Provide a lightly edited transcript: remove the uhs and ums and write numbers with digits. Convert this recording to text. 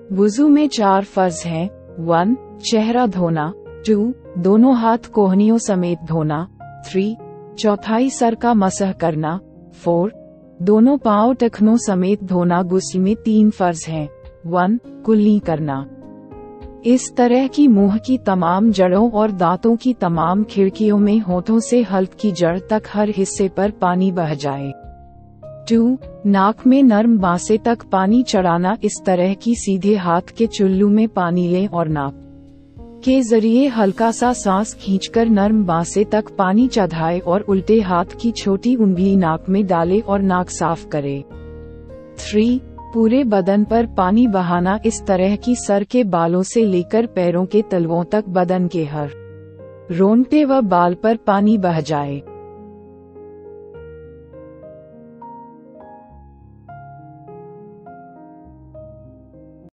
वुजू में 4 फर्ज हैं। 1. चेहरा धोना। 2. दोनों हाथ कोहनियों समेत धोना। 3. चौथाई सर का मसह करना। 4. दोनों पांव टखनों समेत धोना। गुस्ल में 3 फर्ज हैं। 1. कुल्ली करना। इस तरह की मुंह की तमाम जड़ों और दांतों की तमाम खिड़कियों में होठों से हल्क की जड़ तक हर हिस्से पर पानी बह जाए। 2. नाक में नर्म बांसे तक पानी चढ़ाना। इस तरह की सीधे हाथ के चुल्लू में पानी लें और नाक के जरिए हल्का सा सांस खींचकर नर्म बांसे तक पानी चढ़ाएं और उल्टे हाथ की छोटी उंगली नाक में डालें और नाक साफ करें। 3. पूरे बदन पर पानी बहाना। इस तरह की सर के बालों से लेकर पैरों के तलवों तक बदन के हर रोंगटे व बाल पर पानी बह जाए।